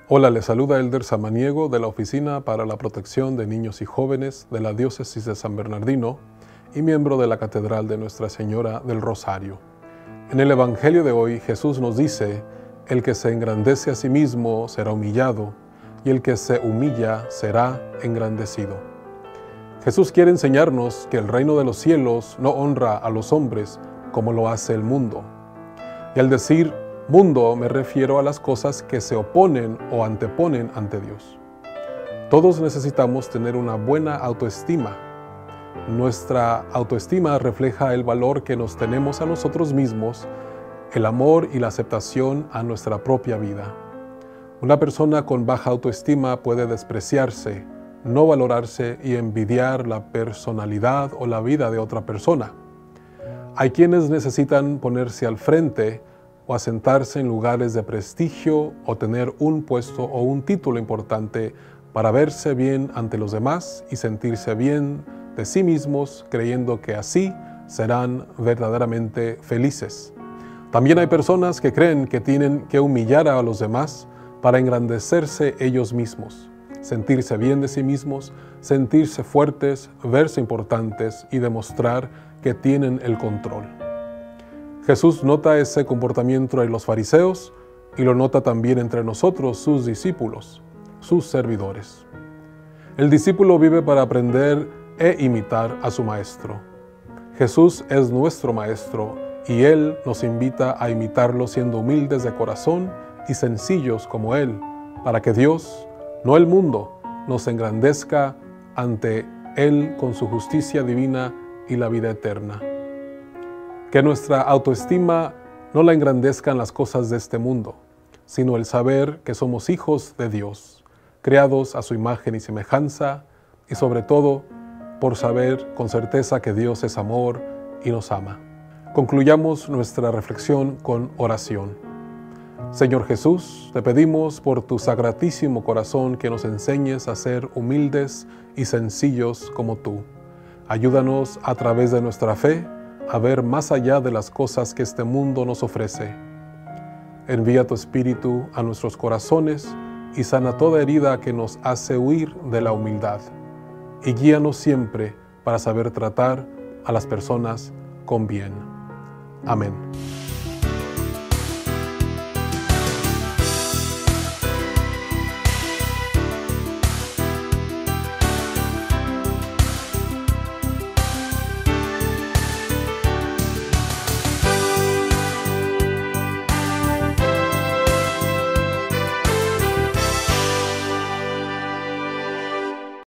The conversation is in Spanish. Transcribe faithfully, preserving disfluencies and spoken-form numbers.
Hola, les saluda Elder Samaniego de la Oficina para la Protección de Niños y Jóvenes de la Diócesis de San Bernardino y miembro de la Catedral de Nuestra Señora del Rosario. En el Evangelio de hoy, Jesús nos dice: el que se engrandece a sí mismo será humillado, y el que se humilla será engrandecido. Jesús quiere enseñarnos que el reino de los cielos no honra a los hombres como lo hace el mundo. Y al decir mundo me refiero a las cosas que se oponen o anteponen ante Dios. Todos necesitamos tener una buena autoestima. Nuestra autoestima refleja el valor que nos tenemos a nosotros mismos, el amor y la aceptación a nuestra propia vida. Una persona con baja autoestima puede despreciarse, no valorarse y envidiar la personalidad o la vida de otra persona. Hay quienes necesitan ponerse al frente o asentarse en lugares de prestigio o tener un puesto o un título importante para verse bien ante los demás y sentirse bien de sí mismos, creyendo que así serán verdaderamente felices. También hay personas que creen que tienen que humillar a los demás para engrandecerse ellos mismos, sentirse bien de sí mismos, sentirse fuertes, verse importantes y demostrar que tienen el control. Jesús nota ese comportamiento en los fariseos y lo nota también entre nosotros, sus discípulos, sus servidores. El discípulo vive para aprender e imitar a su maestro. Jesús es nuestro maestro y Él nos invita a imitarlo siendo humildes de corazón y sencillos como Él, para que Dios, no el mundo, nos engrandezca ante Él con su justicia divina y la vida eterna. Que nuestra autoestima no la engrandezcan las cosas de este mundo, sino el saber que somos hijos de Dios, creados a su imagen y semejanza, y sobre todo, por saber con certeza que Dios es amor y nos ama. Concluyamos nuestra reflexión con oración. Señor Jesús, te pedimos por tu sacratísimo corazón que nos enseñes a ser humildes y sencillos como tú. Ayúdanos a través de nuestra fe a ver más allá de las cosas que este mundo nos ofrece. Envía tu Espíritu a nuestros corazones y sana toda herida que nos hace huir de la humildad. Y guíanos siempre para saber tratar a las personas con bien. Amén.